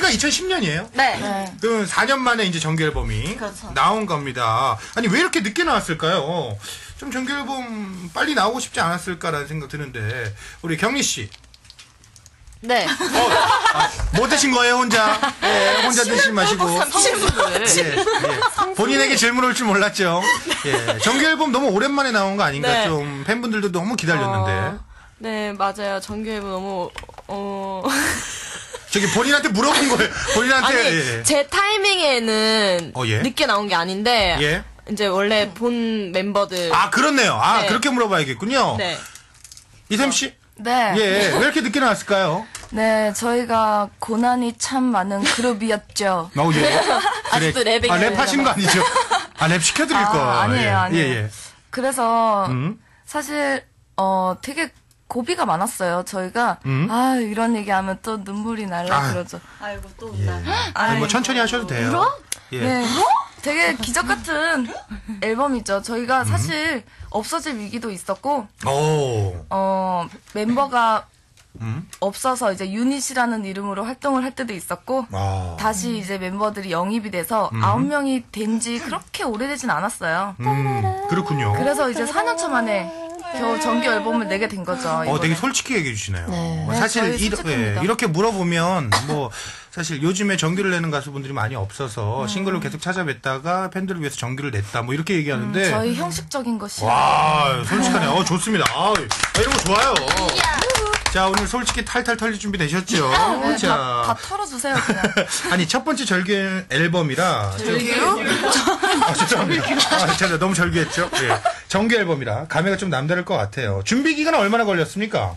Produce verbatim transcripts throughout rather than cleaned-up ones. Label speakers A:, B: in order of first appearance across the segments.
A: 올해가 이천십 년이에요?
B: 네. 네.
A: 그럼 사 년 만에 이제 정규 앨범이
B: 그렇죠.
A: 나온 겁니다. 아니 왜 이렇게 늦게 나왔을까요? 좀 정규 앨범 빨리 나오고 싶지 않았을까라는 생각 드는데 우리 경리 씨.
B: 네.
A: 어, 아, 뭐 드신 거예요 혼자? 예, 혼자 드시지 마시고. 예, 예. 본인에게 질문 올 줄 몰랐죠. 예, 정규 앨범 너무 오랜만에 나온 거 아닌가?
C: 네.
A: 좀 팬분들도 너무 기다렸는데.
C: 어, 네, 맞아요. 정규 앨범 너무 어.
A: 저기 본인한테 물어본 거예요. 본인한테.
C: 아니,
A: 예.
C: 제 타이밍에는
A: 어, 예?
C: 늦게 나온 게 아닌데
A: 예.
C: 이제 원래 본 멤버들
A: 아 그렇네요. 아
C: 네.
A: 그렇게 물어봐야겠군요.
C: 네.
A: 이샘 씨.
D: 네.
A: 예, 왜 이렇게 늦게 나왔을까요?
D: 네, 저희가 고난이 참 많은 그룹이었죠.
A: 어, 예.
C: 아직도 랩이
A: 아, 랩 하신 거 아니죠? 아, 랩 시켜드릴
D: 아,
A: 거.
D: 아니에요,
A: 예.
D: 아니에요.
A: 예, 예.
D: 그래서
A: 음.
D: 사실 어 되게 고비가 많았어요. 저희가
A: 음.
D: 아 이런 얘기하면 또 눈물이 날라
A: 아.
D: 그러죠.
B: 아이고 또
A: 예. 아니, 뭐 천천히 하셔도 돼요. 예.
D: 네, 되게 기적 같은 앨범이죠. 저희가 사실 없어질 위기도 있었고,
A: 오.
D: 어 멤버가
A: 음.
D: 없어서 이제 유닛이라는 이름으로 활동을 할 때도 있었고,
A: 아.
D: 다시 이제 멤버들이 영입이 돼서 아홉 명이 된 지 그렇게 오래되진 않았어요.
A: 음, 그렇군요.
D: 그래서 이제 사 년 차 만에 겨우 정규 앨범을 내게 된 거죠.
A: 어,
D: 이번에.
A: 되게 솔직히 얘기해 주시네요.
D: 네.
A: 뭐
D: 네,
A: 사실
D: 저희
A: 이,
D: 솔직합니다.
A: 예, 이렇게 물어보면 뭐 사실 요즘에 정규를 내는 가수분들이 많이 없어서 싱글로 계속 찾아뵙다가 팬들을 위해서 정규를 냈다 뭐 이렇게 얘기하는데
D: 음, 저희 형식적인 것이
A: 와 솔직하네요. 어, 좋습니다. 아, 이런 거 좋아요. 자 오늘 솔직히 탈탈 털릴 준비 되셨죠?
D: 네,
A: 자
D: 다, 다 털어주세요 그냥.
A: 아니 첫 번째 절규 앨범이라
D: 절규?
A: 아 죄송합니다. 아 제가 너무 절규했죠? 예. 정규 앨범이라 감회가 좀 남다를 것 같아요. 준비 기간 얼마나 걸렸습니까?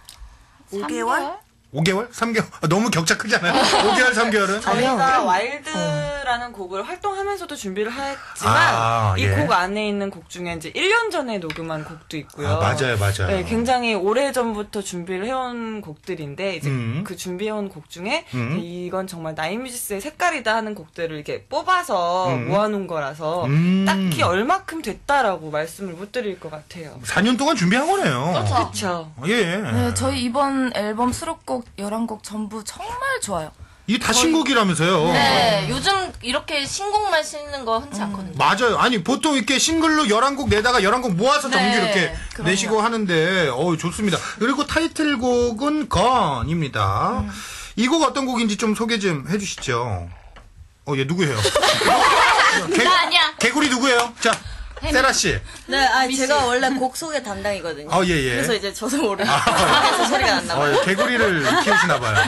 B: 오 개월?
A: 오 개월? 삼 개월? 아, 너무 격차 크잖아요. 오 개월, 삼 개월은?
C: 저희가 와일드라는 곡을 활동하면서도 준비를 했지만
A: 아,
C: 이
A: 예.
C: 곡 안에 있는 곡 중에 이제 일 년 전에 녹음한 곡도 있고요.
A: 아, 맞아요, 맞아요.
C: 네, 굉장히 오래 전부터 준비를 해온 곡들인데 이제
A: 음.
C: 그 준비해온 곡 중에
A: 음.
C: 이건 정말 나인뮤지스의 색깔이다 하는 곡들을 이렇게 뽑아서
A: 음.
C: 모아놓은 거라서
A: 음.
C: 딱히 얼마큼 됐다라고 말씀을 못 드릴 것 같아요.
A: 사 년 동안 준비한 거네요.
C: 그렇죠.
A: 예.
D: 네, 저희 이번 앨범 수록곡 열한 곡 전부 정말 좋아요.
A: 이게 다 신곡이라면서요.
B: 네, 요즘 이렇게 신곡만 쓰는 거 흔치 않거든요.
A: 맞아요. 아니, 보통 이렇게 싱글로 열한 곡 내다가 열한 곡 모아서 정규
D: 네,
A: 이렇게
D: 그럼요.
A: 내시고 하는데, 어우, 좋습니다. 그리고 타이틀곡은 Gone입니다.
D: 음.
A: 이 곡 어떤 곡인지 좀 소개 좀 해주시죠. 어, 얘 누구예요? 개,
B: 나 아니야.
A: 개구리 누구예요? 자, 세라씨.
E: 네, 아니 제가 원래 곡 소개 담당이거든요.
A: 어, 예, 예.
E: 그래서 이제 저도 모르게 그래서 소리가 안 나와요.
A: 어, 개구리를 키우시나봐요.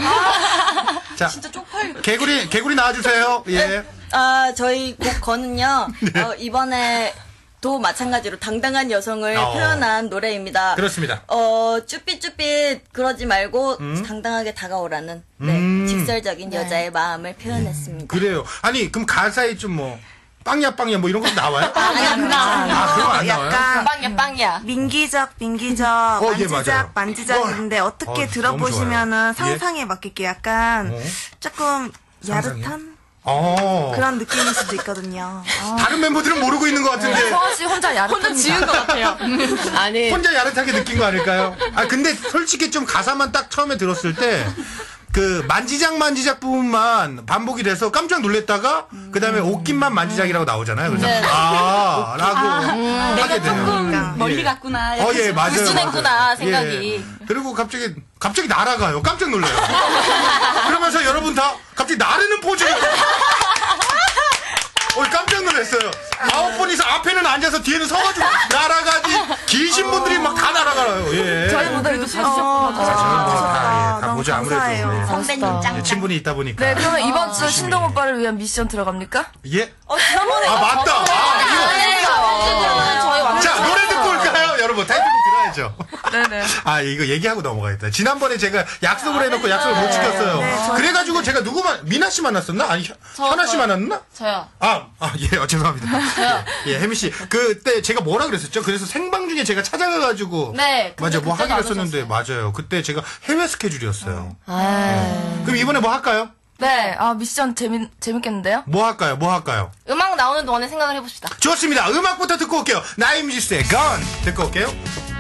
A: 자,
E: 진짜 쪽팔려.
A: 개구리, 개구리 나와주세요. 예.
E: 아, 저희 곡 거는요.
A: 네.
E: 어, 이번에 도 마찬가지로 당당한 여성을
A: 어.
E: 표현한 노래입니다.
A: 그렇습니다.
E: 어, 쭈삣쭈삣 그러지 말고
A: 음.
E: 당당하게 다가오라는 네,
A: 음.
E: 직설적인 여자의 마음을 표현했습니다.
A: 그래요. 아니, 그럼 가사에 좀 뭐, 빵야, 빵야 뭐 이런 것도 나와요?
B: 아니야,
A: 아, 그런 거안 나와요?
F: 약간
B: 빵이야, 빵이야.
F: 민기적, 민기적,
A: 어, 예,
F: 만지작,
A: 맞아요.
F: 만지작인데
A: 어,
F: 어떻게
A: 어, 너무
F: 들어보시면은
A: 좋아요. 예.
F: 상상에 맞게끔 약간
A: 어?
F: 조금
A: 상상이요?
F: 야릇한
A: 어.
F: 그런 느낌일 수도 있거든요.
A: 다른 멤버들은 모르고 있는 것 같은데.
D: 성원 씨 혼자 야릇합니다.
C: 혼자 지은 것 같아요.
B: 아니,
A: 혼자 야릇하게 느낀 거 아닐까요? 아, 근데 솔직히 좀 가사만 딱 처음에 들었을 때, 그, 만지작 만지작 부분만 반복이 돼서 깜짝 놀랬다가, 그 다음에 옷깃만 만지작이라고 나오잖아요. 그래서, 아, 라고 하게 돼요.
B: 조금 멀리
A: 예.
B: 갔구나.
A: 어, 예, 맞아요.
B: 우쭐했구나,
A: 맞아요.
B: 생각이.
A: 예. 그리고 갑자기, 갑자기 날아가요. 깜짝 놀래요. 그러면서 여러분 다 갑자기 나르는 포즈를. 어, 깜짝 놀랐어요. 아홉 분이서 앞에는 앉아서 뒤에는 서가지고 날아가지. 기신 분들이 막 다 날아가요. 예.
D: 저희 무대도 봐주셨
F: 어,
A: 아, 저는 뭐 다,
F: 아,
A: 예, 다
F: 너무
A: 보죠. 아무래도.
F: 감사해요.
A: 예.
E: 선배님
D: 멋있다.
E: 짱.
A: 예, 친분이 있다 보니까.
D: 네, 그러면 이번 주
A: 열심히.
D: 신동 오빠를 위한 미션 들어갑니까?
A: 예.
C: 어, 지난번에
A: 아, 맞다. 아,
B: 네, 저희
A: 이거.
B: 완전.
A: 자, 노래 듣고 올까요? 여러분, 타이틀곡 들어야죠.
D: 네네.
A: 아, 이거 얘기하고 넘어가겠다. 지난번에 제가 약속을 해놓고 약속을 못 지켰어요. 그래가지고 제가 누구만, 미나 씨 만났었나? 아니, 현- 현아 씨
B: 저.
A: 만났나?
B: 저요.
A: 아, 아, 예, 어, 죄송합니다. 예, 예, 혜미 씨. 그때 제가 뭐라 그랬었죠? 그래서 생방 중에 제가 찾아가가지고.
B: 네, 근데
A: 맞아, 뭐
B: 그때도
A: 하기로
B: 안
A: 했었는데, 맞아요. 그때 제가 해외 스케줄이었어요.
B: 아.
A: 그럼 이번에 뭐 할까요?
D: 네, 아, 미션 재밌, 재밌겠는데요?
A: 뭐 할까요? 뭐 할까요?
B: 음악 나오는 동안에 생각을 해봅시다.
A: 좋습니다. 음악부터 듣고 올게요. 나인뮤지스의 Gone 듣고 올게요.